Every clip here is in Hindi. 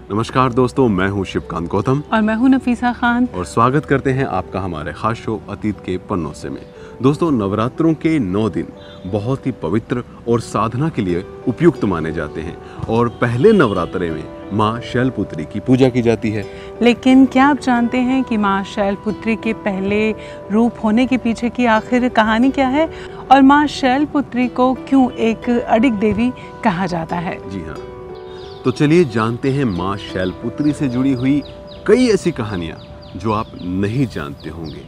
नमस्कार दोस्तों, मैं हूं शिवकांत गौतम और मैं हूं नफीसा खान और स्वागत करते हैं आपका हमारे खास शो अतीत के पन्नों से में। दोस्तों, नवरात्रों के 9 दिन बहुत ही पवित्र और साधना के लिए उपयुक्त माने जाते हैं और पहले नवरात्रे में माँ शैलपुत्री की पूजा की जाती है। लेकिन क्या आप जानते हैं कि माँ शैलपुत्री के पहले रूप होने के पीछे की आखिर कहानी क्या है और माँ शैलपुत्री को क्यों एक अडिग देवी कहा जाता है? जी हाँ, तो चलिए जानते हैं माँ शैलपुत्री से जुड़ी हुई कई ऐसी कहानियां जो आप नहीं जानते होंगे।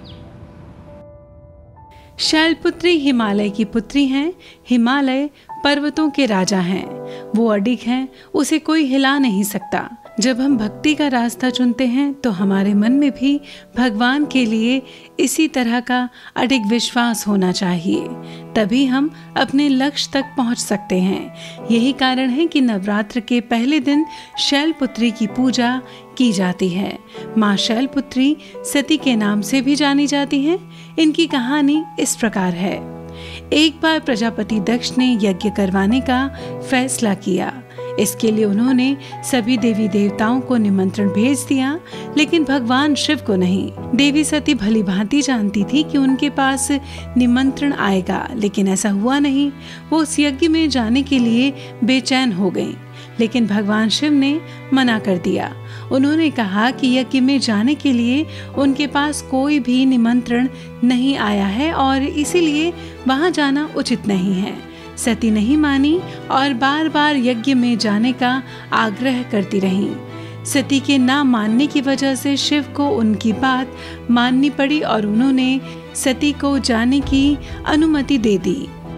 शैलपुत्री हिमालय की पुत्री हैं। हिमालय पर्वतों के राजा हैं। वो अडिग हैं, उसे कोई हिला नहीं सकता। जब हम भक्ति का रास्ता चुनते हैं तो हमारे मन में भी भगवान के लिए इसी तरह का अडिग विश्वास होना चाहिए, तभी हम अपने लक्ष्य तक पहुंच सकते हैं। यही कारण है कि नवरात्र के पहले दिन शैलपुत्री की पूजा की जाती है। माँ शैलपुत्री सती के नाम से भी जानी जाती हैं। इनकी कहानी इस प्रकार है। एक बार प्रजापति दक्ष ने यज्ञ करवाने का फैसला किया। इसके लिए उन्होंने सभी देवी देवताओं को निमंत्रण भेज दिया, लेकिन भगवान शिव को नहीं। देवी सती भली भांति जानती थी कि उनके पास निमंत्रण आएगा, लेकिन ऐसा हुआ नहीं। वो उस यज्ञ में जाने के लिए बेचैन हो गईं, लेकिन भगवान शिव ने मना कर दिया। उन्होंने कहा कि यज्ञ में जाने के लिए उनके पास कोई भी निमंत्रण नहीं आया है और इसीलिए वहां जाना उचित नहीं है। सती नहीं मानी और बार बार यज्ञ में जाने का आग्रह करती रहीं। सती के ना मानने की वजह से शिव को उनकी बात माननी पड़ी और उन्होंने सती को जाने की अनुमति दे दी।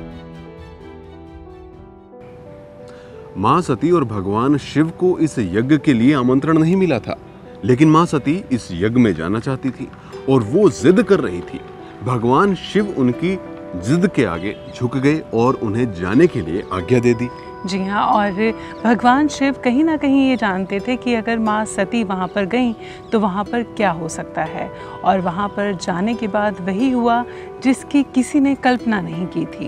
माँ सती और भगवान शिव को इस यज्ञ के लिए आमंत्रण नहीं मिला था, लेकिन माँ सती इस यज्ञ में जाना चाहती थी और वो जिद कर रही थी। भगवान शिव उनकी जिद के आगे झुक गए और उन्हें जाने के लिए आज्ञा दे दी। जी हाँ, और भगवान शिव कहीं ना कहीं ये जानते थे कि अगर माँ सती वहाँ पर गईं तो वहाँ पर क्या हो सकता है, और वहाँ पर जाने के बाद वही हुआ जिसकी किसी ने कल्पना नहीं की थी।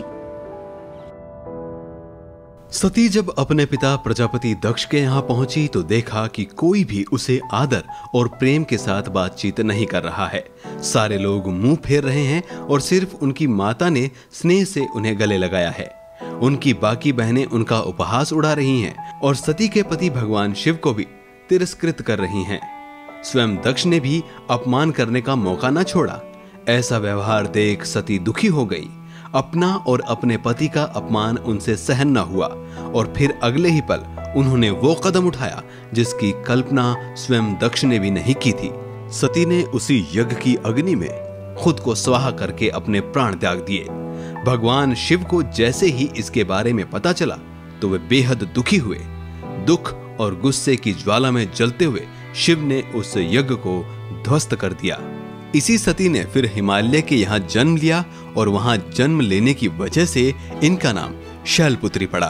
सती जब अपने पिता प्रजापति दक्ष के यहाँ पहुंची तो देखा कि कोई भी उसे आदर और प्रेम के साथ बातचीत नहीं कर रहा है। सारे लोग मुंह फेर रहे हैं और सिर्फ उनकी माता ने स्नेह से उन्हें गले लगाया है। उनकी बाकी बहनें उनका उपहास उड़ा रही हैं और सती के पति भगवान शिव को भी तिरस्कृत कर रही हैं। स्वयं दक्ष ने भी अपमान करने का मौका न छोड़ा। ऐसा व्यवहार देख सती दुखी हो गई। अपना और अपने पति का अपमान उनसे सहन न हुआ और फिर अगले ही पल उन्होंने वो कदम उठाया जिसकी कल्पना स्वयं दक्ष ने भी नहीं की थी। सती ने उसी यज्ञ की अग्नि में खुद को स्वाहा करके अपने प्राण त्याग दिए। भगवान शिव को जैसे ही इसके बारे में पता चला तो वे बेहद दुखी हुए। दुख और गुस्से की ज्वाला में जलते हुए शिव ने उस यज्ञ को ध्वस्त कर दिया। इसी सती ने फिर हिमालय के यहाँ जन्म लिया और वहाँ जन्म लेने की वजह से इनका नाम शैलपुत्री पड़ा।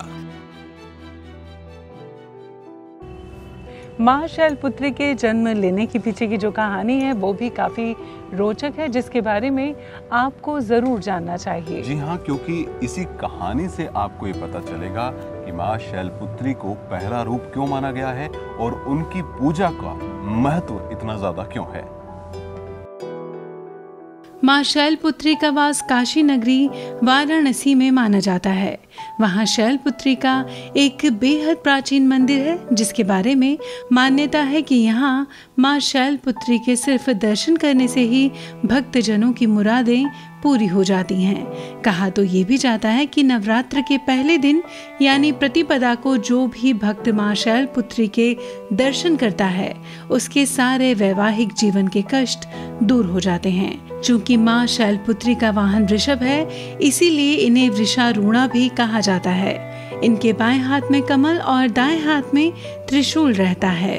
माँ शैलपुत्री के जन्म लेने के पीछे की जो कहानी है वो भी काफी रोचक है, जिसके बारे में आपको जरूर जानना चाहिए। जी हाँ, क्योंकि इसी कहानी से आपको ये पता चलेगा कि माँ शैलपुत्री को पहला रूप क्यों माना गया है और उनकी पूजा का महत्व इतना ज्यादा क्यों है। माँ शैलपुत्री का वास काशी नगरी वाराणसी में माना जाता है। वहाँ शैलपुत्री का एक बेहद प्राचीन मंदिर है, जिसके बारे में मान्यता है कि यहाँ माँ शैलपुत्री के सिर्फ दर्शन करने से ही भक्तजनों की मुरादें पूरी हो जाती हैं। कहा तो ये भी जाता है कि नवरात्र के पहले दिन यानी प्रतिपदा को जो भी भक्त माँ शैलपुत्री के दर्शन करता है उसके सारे वैवाहिक जीवन के कष्ट दूर हो जाते हैं। चूंकि माँ शैलपुत्री का वाहन वृषभ है, इसीलिए इन्हें वृषारूढ़ा भी कहा जाता है। इनके बाएं हाथ में कमल और दाएं हाथ में त्रिशूल रहता है।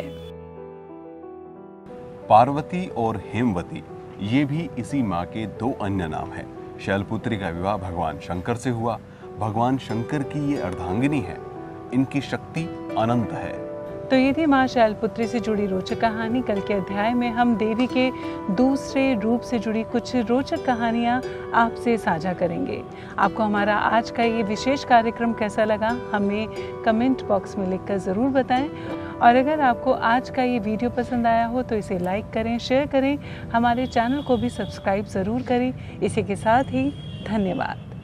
पार्वती और हेमवती ये भी इसी माँ के दो अन्य नाम हैं। शैलपुत्री का विवाह भगवान शंकर से हुआ। भगवान शंकर की ये अर्धांगिनी है। इनकी शक्ति अनंत है। तो ये थी माँ शैलपुत्री से जुड़ी रोचक कहानी। कल के अध्याय में हम देवी के दूसरे रूप से जुड़ी कुछ रोचक कहानियाँ आपसे साझा करेंगे। आपको हमारा आज का ये विशेष कार्यक्रम कैसा लगा हमें कमेंट बॉक्स में लिखकर ज़रूर बताएं और अगर आपको आज का ये वीडियो पसंद आया हो तो इसे लाइक करें, शेयर करें, हमारे चैनल को भी सब्सक्राइब ज़रूर करें। इसी के साथ ही धन्यवाद।